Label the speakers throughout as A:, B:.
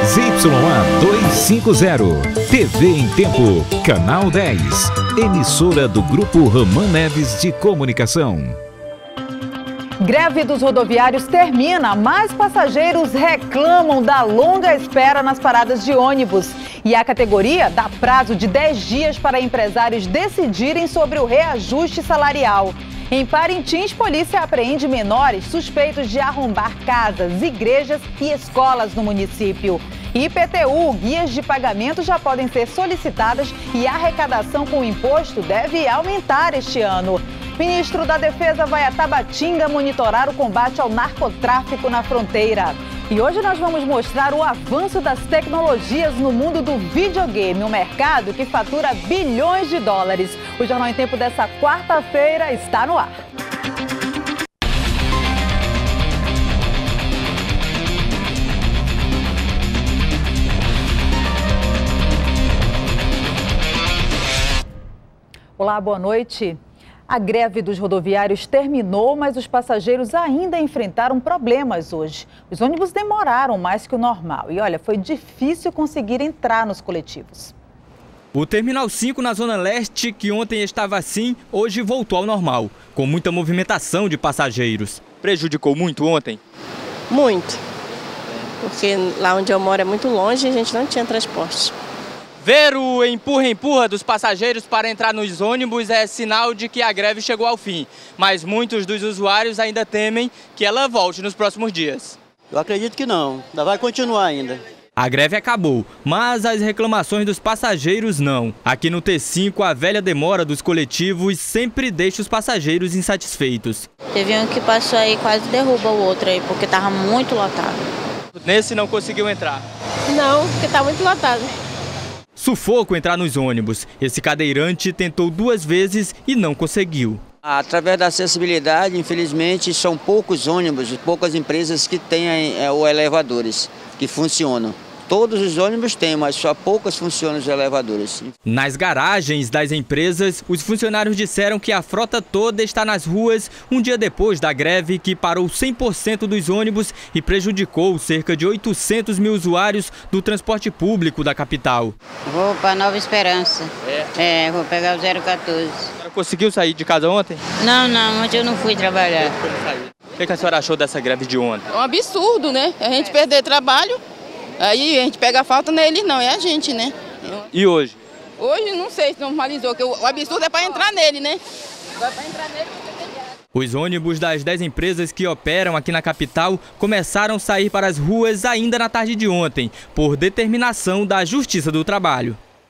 A: ZYA 250, TV em Tempo, Canal 10, emissora do Grupo Roman Neves de Comunicação.
B: Greve dos rodoviários termina, mas passageiros reclamam da longa espera nas paradas de ônibus. E a categoria dá prazo de 10 dias para empresários decidirem sobre o reajuste salarial. Em Parintins, polícia apreende menores suspeitos de arrombar casas, igrejas e escolas no município. IPTU, guias de pagamento já podem ser solicitadas e a arrecadação com o imposto deve aumentar este ano. Ministro da Defesa vai a Tabatinga monitorar o combate ao narcotráfico na fronteira. E hoje nós vamos mostrar o avanço das tecnologias no mundo do videogame, um mercado que fatura bilhões de dólares. O Jornal em Tempo dessa quarta-feira está no ar. Olá, boa noite. A greve dos rodoviários terminou, mas os passageiros ainda enfrentaram problemas hoje. Os ônibus demoraram mais que o normal e, olha, foi difícil conseguir entrar nos coletivos.
C: O Terminal 5 na Zona Leste, que ontem estava assim, hoje voltou ao normal, com muita movimentação de passageiros. Prejudicou muito ontem?
D: Muito, porque lá onde eu moro é muito longe e a gente não tinha transporte.
C: Ver o empurra-empurra dos passageiros para entrar nos ônibus é sinal de que a greve chegou ao fim. Mas muitos dos usuários ainda temem que ela volte nos próximos dias.
E: Eu acredito que não, ainda vai continuar ainda.
C: A greve acabou, mas as reclamações dos passageiros não. Aqui no T5, a velha demora dos coletivos sempre deixa os passageiros insatisfeitos.
F: Teve um que passou aí, quase derruba o outro aí, porque estava muito lotado.
C: Nesse não conseguiu entrar?
D: Não, porque está muito lotado.
C: Sufoco entrar nos ônibus. Esse cadeirante tentou 2 vezes e não conseguiu.
E: Através da acessibilidade, infelizmente, são poucos ônibus, poucas empresas que têm os elevadores que funcionam. Todos os ônibus têm, mas só poucas funcionam os elevadores.
C: Nas garagens das empresas, os funcionários disseram que a frota toda está nas ruas um dia depois da greve que parou 100% dos ônibus e prejudicou cerca de 800 mil usuários do transporte público da capital.
F: Vou para Nova Esperança. Vou pegar o 014.
C: A senhora conseguiu sair de casa ontem?
F: Não, ontem eu não fui trabalhar.
C: O que a senhora achou dessa greve de ontem?
D: É um absurdo, né? A gente perder trabalho. Aí a gente pega a falta neles não, é a gente, né?
C: E hoje?
D: Hoje não sei se normalizou, porque o absurdo é para entrar nele, né? Agora para entrar nele...
C: Os ônibus das 10 empresas que operam aqui na capital começaram a sair para as ruas ainda na tarde de ontem, por determinação da Justiça do Trabalho.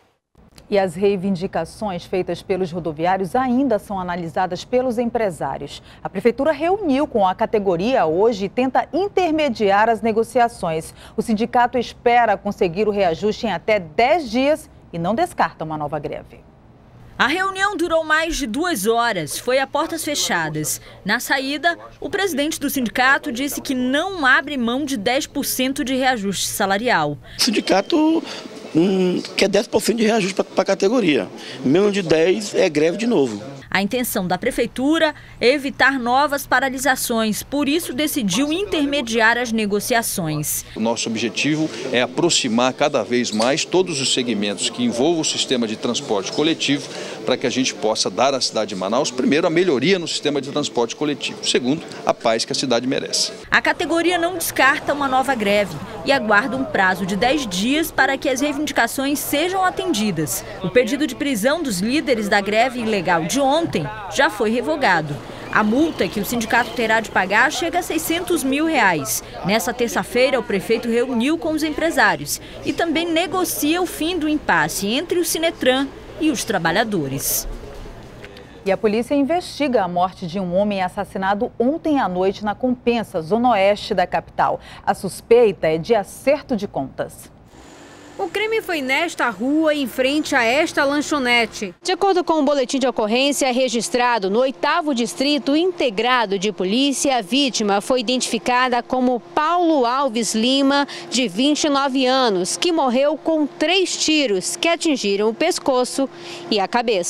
B: E as reivindicações feitas pelos rodoviários ainda são analisadas pelos empresários. A Prefeitura reuniu com a categoria hoje e tenta intermediar as negociações. O sindicato espera conseguir o reajuste em até 10 dias e não descarta uma nova greve.
G: A reunião durou mais de 2 horas, foi a portas fechadas. Na saída, o presidente do sindicato disse que não abre mão de 10% de reajuste salarial.
H: O sindicato quer 10% de reajuste para a categoria. Menos de 10% é greve de novo.
G: A intenção da prefeitura é evitar novas paralisações, por isso decidiu intermediar as negociações.
I: O nosso objetivo é aproximar cada vez mais todos os segmentos que envolvam o sistema de transporte coletivo para que a gente possa dar à cidade de Manaus, primeiro, a melhoria no sistema de transporte coletivo, segundo, a paz que a cidade merece.
G: A categoria não descarta uma nova greve e aguarda um prazo de 10 dias para que as reivindicações sejam atendidas. O pedido de prisão dos líderes da greve ilegal de ontem já foi revogado. A multa que o sindicato terá de pagar chega a R$600 mil. Nessa terça-feira, o prefeito reuniu com os empresários e também negocia o fim do impasse entre o Sinetran e os trabalhadores.
B: E a polícia investiga a morte de um homem assassinado ontem à noite na Compensa, zona oeste da capital. A suspeita é de acerto de contas.
J: O crime foi nesta rua, em frente a esta lanchonete.
K: De acordo com o boletim de ocorrência registrado no 8º Distrito Integrado de Polícia, a vítima foi identificada como Paulo Alves Lima, de 29 anos, que morreu com 3 tiros que atingiram o pescoço e a cabeça.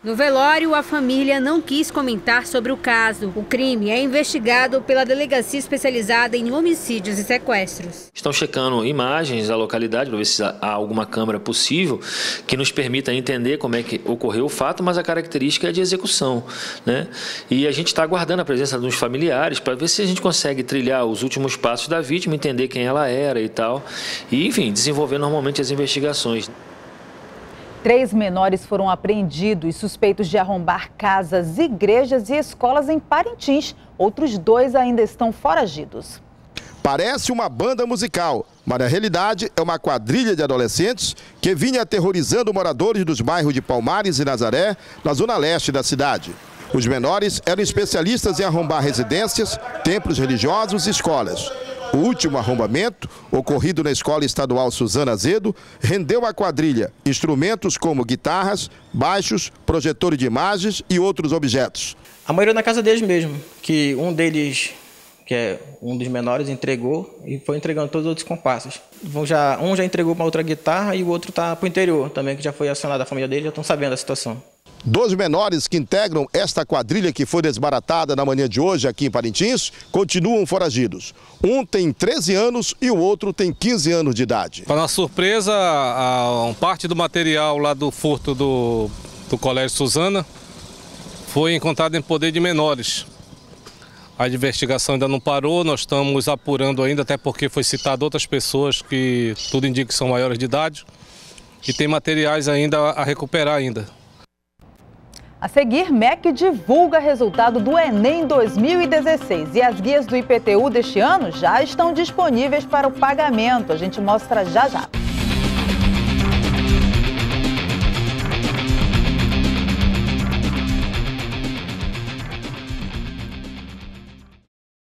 J: No velório, a família não quis comentar sobre o caso. O crime é investigado pela Delegacia Especializada em Homicídios e Sequestros.
L: Estão checando imagens da localidade para ver se há alguma câmera possível que nos permita entender como é que ocorreu o fato, mas a característica é de execução, né? E a gente está aguardando a presença dos familiares para ver se a gente consegue trilhar os últimos passos da vítima, entender quem ela era e tal, e, enfim, desenvolver normalmente as investigações.
B: 3 menores foram apreendidos suspeitos de arrombar casas, igrejas e escolas em Parintins. Outros 2 ainda estão foragidos.
M: Parece uma banda musical, mas na realidade é uma quadrilha de adolescentes que vinha aterrorizando moradores dos bairros de Palmares e Nazaré, na zona leste da cidade. Os menores eram especialistas em arrombar residências, templos religiosos e escolas. O último arrombamento, ocorrido na Escola Estadual Suzana Azedo, rendeu à quadrilha instrumentos como guitarras, baixos, projetores de imagens e outros objetos.
N: A maioria na casa deles mesmo, que um deles, que é um dos menores, entregou e foi entregando todos os outros compassos. Um já entregou para outra guitarra e o outro está para o interior também, que já foi acionado a família dele, já estão sabendo da situação.
M: 2 menores que integram esta quadrilha que foi desbaratada na manhã de hoje aqui em Parintins continuam foragidos. Um tem 13 anos e o outro tem 15 anos de idade.
O: Para nossa surpresa, parte do material lá do furto do Colégio Suzana foi encontrado em poder de menores. A investigação ainda não parou, nós estamos apurando ainda, até porque foi citado outras pessoas que tudo indica que são maiores de idade e tem materiais ainda a recuperar ainda.
B: A seguir, MEC divulga resultado do Enem 2016 e as guias do IPTU deste ano já estão disponíveis para o pagamento. A gente mostra já já.